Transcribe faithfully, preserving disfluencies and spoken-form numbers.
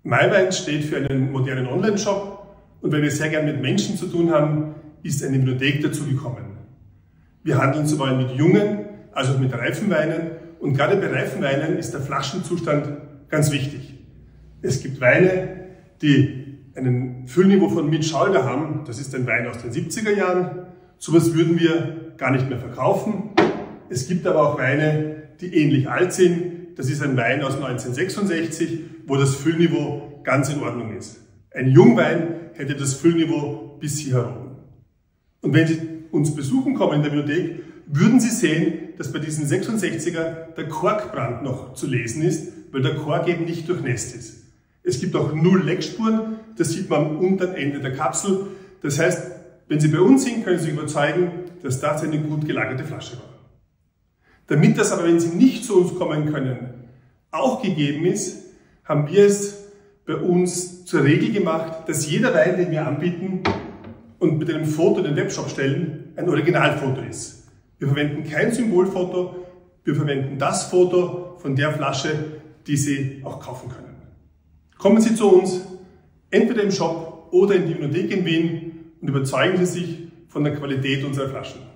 MyWein steht für einen modernen Online-Shop und weil wir sehr gern mit Menschen zu tun haben, ist eine Winothek dazugekommen. Wir handeln sowohl mit jungen als auch mit reifen Weinen und gerade bei reifen Weinen ist der Flaschenzustand ganz wichtig. Es gibt Weine, die einen Füllniveau von Mitschalder haben, das ist ein Wein aus den siebziger Jahren, sowas würden wir gar nicht mehr verkaufen. Es gibt aber auch Weine, die ähnlich alt sind, das ist ein Wein aus neunzehnhundertsechsundsechzig, wo das Füllniveau ganz in Ordnung ist. Ein Jungwein hätte das Füllniveau bis hier oben. Und wenn Sie uns besuchen kommen in der Winothek, würden Sie sehen, dass bei diesen sechsundsechziger der Korkbrand noch zu lesen ist, weil der Kork eben nicht durchnässt ist. Es gibt auch null Leckspuren, das sieht man am unteren Ende der Kapsel. Das heißt, wenn Sie bei uns sind, können Sie sich überzeugen, dass das eine gut gelagerte Flasche war. Damit das aber, wenn Sie nicht zu uns kommen können, auch gegeben ist, haben wir es bei uns zur Regel gemacht, dass jeder Wein, den wir anbieten und mit einem Foto in den Webshop stellen, ein Originalfoto ist. Wir verwenden kein Symbolfoto, wir verwenden das Foto von der Flasche, die Sie auch kaufen können. Kommen Sie zu uns, entweder im Shop oder in die Winothek in Wien und überzeugen Sie sich von der Qualität unserer Flaschen.